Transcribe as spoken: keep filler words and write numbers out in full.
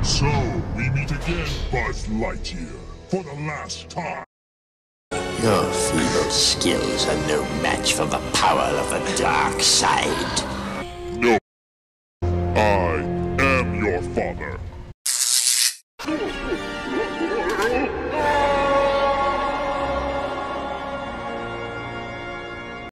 So, we meet again, Buzz Lightyear, for the last time. Your feeble skills are no match for the power of the dark side.